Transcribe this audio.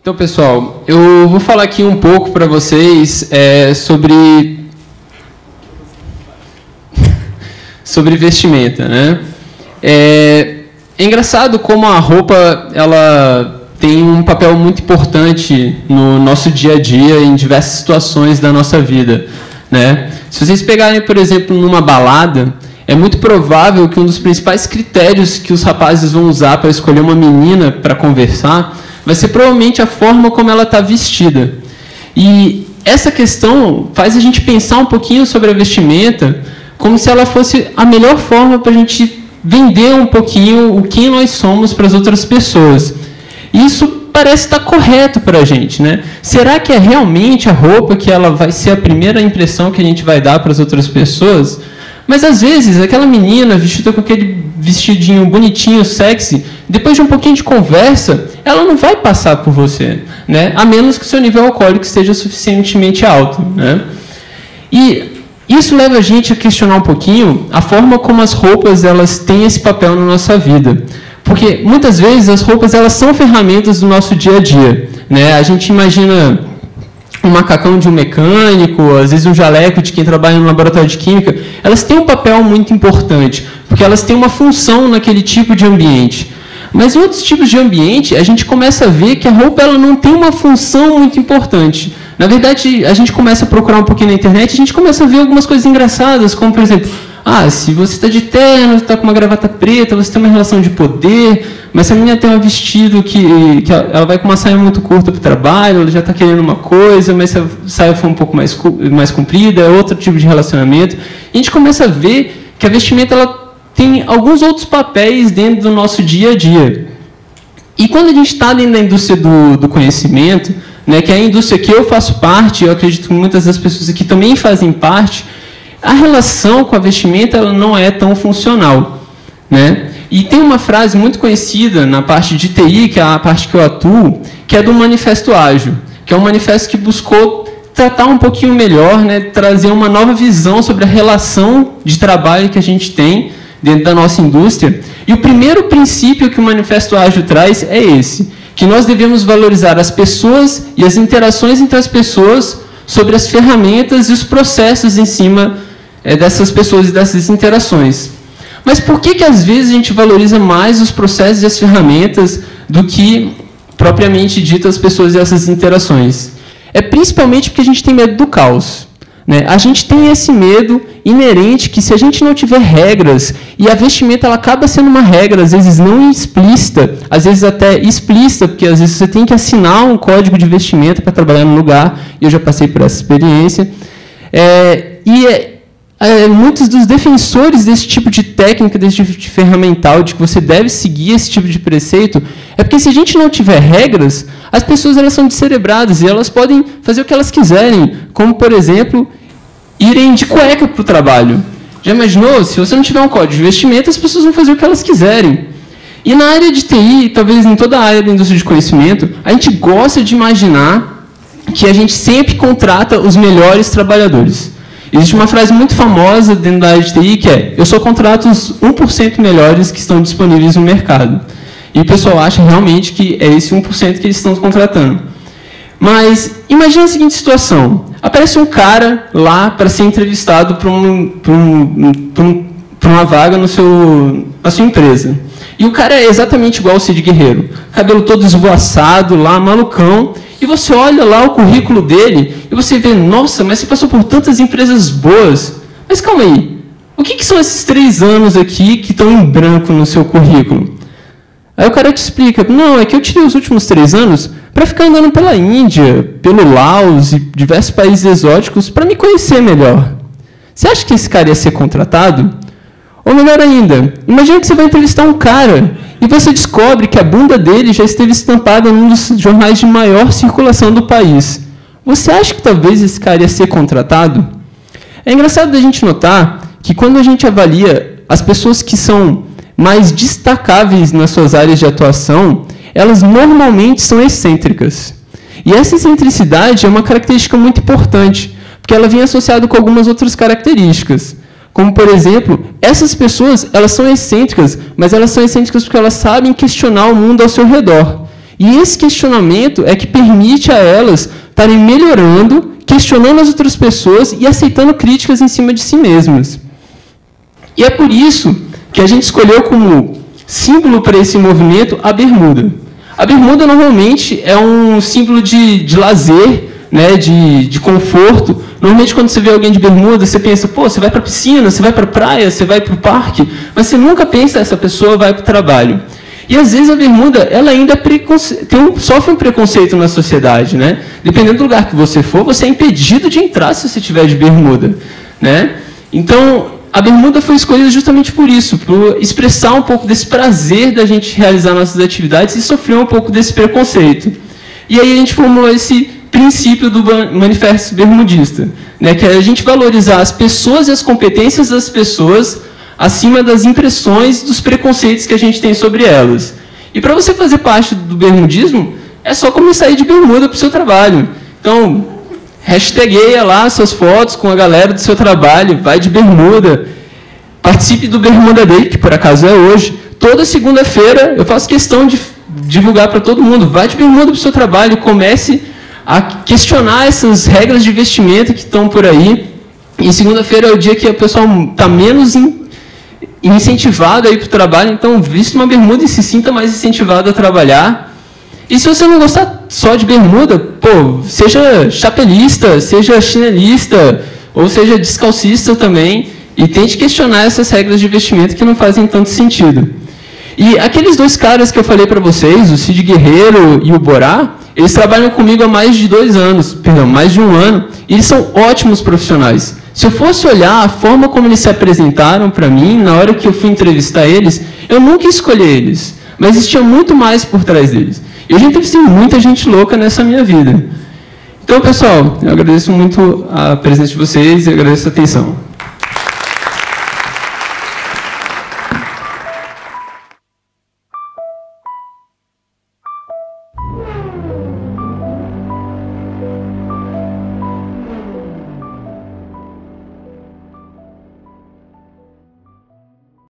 Então, pessoal, eu vou falar aqui um pouco para vocês sobre vestimenta, né? É engraçado como a roupa ela tem um papel muito importante no nosso dia a dia, em diversas situações da nossa vida, né? Se vocês pegarem, por exemplo, numa balada, é muito provável que um dos principais critérios que os rapazes vão usar para escolher uma menina para conversar vai ser provavelmente a forma como ela está vestida. E essa questão faz a gente pensar um pouquinho sobre a vestimenta como se ela fosse a melhor forma para a gente vender um pouquinho o que nós somos para as outras pessoas. Isso parece estar correto para a gente, né? Será que é realmente a roupa que ela vai ser a primeira impressão que a gente vai dar para as outras pessoas? Mas, às vezes, aquela menina vestida com aquele vestidinho bonitinho, sexy, depois de um pouquinho de conversa, ela não vai passar por você, né? A menos que o seu nível alcoólico esteja suficientemente alto, né? E isso leva a gente a questionar um pouquinho a forma como as roupas elas têm esse papel na nossa vida. Porque, muitas vezes, as roupas elas são ferramentas do nosso dia a dia, né? A gente imagina um macacão de um mecânico, às vezes um jaleco de quem trabalha no laboratório de química, elas têm um papel muito importante, porque elas têm uma função naquele tipo de ambiente. Mas em outros tipos de ambiente, a gente começa a ver que a roupa ela não tem uma função muito importante. Na verdade, a gente começa a procurar um pouquinho na internet, a gente começa a ver algumas coisas engraçadas, como, por exemplo, se você está de terno, está com uma gravata preta, você tem uma relação de poder, mas se a menina tem um vestido que ela vai com uma saia muito curta para o trabalho, ela já está querendo uma coisa, mas se a saia for um pouco mais comprida, é outro tipo de relacionamento. E a gente começa a ver que a vestimenta ela tem alguns outros papéis dentro do nosso dia a dia. E quando a gente está dentro da indústria do conhecimento, né, que é a indústria que eu faço parte, eu acredito que muitas das pessoas aqui também fazem parte, a relação com a vestimenta ela não é tão funcional, né? E tem uma frase muito conhecida na parte de TI, que é a parte que eu atuo, que é do Manifesto Ágil, que é um manifesto que buscou tratar um pouquinho melhor, né, trazer uma nova visão sobre a relação de trabalho que a gente tem dentro da nossa indústria. E o primeiro princípio que o Manifesto Ágil traz é esse, que nós devemos valorizar as pessoas e as interações entre as pessoas sobre as ferramentas e os processos em cima dessas pessoas e dessas interações. Mas por que às vezes a gente valoriza mais os processos e as ferramentas do que propriamente dito as pessoas e essas interações? É principalmente porque a gente tem medo do caos, né? A gente tem esse medo inerente que se a gente não tiver regras, e a vestimenta ela acaba sendo uma regra, às vezes não explícita, às vezes até explícita, porque às vezes você tem que assinar um código de vestimenta para trabalhar no lugar, e eu já passei por essa experiência. Muitos dos defensores desse tipo de técnica, desse tipo de ferramental, de que você deve seguir esse tipo de preceito, é porque se a gente não tiver regras, as pessoas elas são descerebradas e elas podem fazer o que elas quiserem, como, por exemplo, irem de cueca para o trabalho. Já imaginou? Se você não tiver um código de vestimenta, as pessoas vão fazer o que elas quiserem. E na área de TI, talvez em toda a área da indústria de conhecimento, a gente gosta de imaginar que a gente sempre contrata os melhores trabalhadores. Existe uma frase muito famosa dentro da área de TI que é: eu só contrato os 1% melhores que estão disponíveis no mercado. E o pessoal acha realmente que é esse 1% que eles estão contratando. Mas imagine a seguinte situação: aparece um cara lá para ser entrevistado para uma vaga na sua empresa. E o cara é exatamente igual ao Cid Guerreiro. Cabelo todo esvoaçado lá, malucão. E você olha lá o currículo dele e você vê, nossa, mas você passou por tantas empresas boas. Mas calma aí, o que são esses 3 anos aqui que estão em branco no seu currículo? Aí o cara te explica, não, é que eu tirei os últimos 3 anos para ficar andando pela Índia, pelo Laos e diversos países exóticos para me conhecer melhor. Você acha que esse cara ia ser contratado? Ou melhor ainda, imagina que você vai entrevistar um cara e você descobre que a bunda dele já esteve estampada num dos jornais de maior circulação do país. Você acha que talvez esse cara ia ser contratado? É engraçado a gente notar que quando a gente avalia as pessoas que são mais destacáveis nas suas áreas de atuação, elas normalmente são excêntricas. E essa excentricidade é uma característica muito importante, porque ela vem associada com algumas outras características. Como, por exemplo, essas pessoas elas são excêntricas, mas elas são excêntricas porque elas sabem questionar o mundo ao seu redor. E esse questionamento é que permite a elas estarem melhorando, questionando as outras pessoas e aceitando críticas em cima de si mesmas. E é por isso que a gente escolheu como símbolo para esse movimento a bermuda. A bermuda normalmente é um símbolo de lazer, né, de conforto. Normalmente quando você vê alguém de bermuda, você pensa, pô, você vai para a piscina, você vai para a praia, você vai para o parque, mas você nunca pensa, essa pessoa vai para o trabalho. E às vezes a bermuda, ela ainda sofre um preconceito na sociedade, né? Dependendo do lugar que você for, você é impedido de entrar se você estiver de bermuda, né? Então, a bermuda foi escolhida justamente por isso, por expressar um pouco desse prazer da gente realizar nossas atividades e sofrer um pouco desse preconceito. E aí a gente formulou esse princípio do Manifesto Bermudista, né? Que é a gente valorizar as pessoas e as competências das pessoas acima das impressões dos preconceitos que a gente tem sobre elas. E para você fazer parte do bermudismo, é só começar a ir de bermuda para o seu trabalho. Então, hashtagueia lá suas fotos com a galera do seu trabalho, vai de bermuda, participe do Bermuda Day, que por acaso é hoje. Toda segunda-feira eu faço questão de divulgar para todo mundo, vai de bermuda para o seu trabalho, comece a questionar essas regras de vestimenta que estão por aí. E segunda-feira é o dia que o pessoal está menos incentivado a ir para o trabalho, então vista uma bermuda e se sinta mais incentivado a trabalhar. E se você não gostar só de bermuda, pô, seja chapelista, seja chinelista, ou seja descalcista também, e tente questionar essas regras de vestimento que não fazem tanto sentido. E aqueles dois caras que eu falei para vocês, o Cid Guerreiro e o Borá, eles trabalham comigo há mais de 2 anos, perdão, mais de 1 ano, e eles são ótimos profissionais. Se eu fosse olhar a forma como eles se apresentaram para mim, na hora que eu fui entrevistar eles, eu nunca escolhi eles, mas existia muito mais por trás deles. Eu já entrevistei muita gente louca nessa minha vida. Então, pessoal, eu agradeço muito a presença de vocês e agradeço a atenção.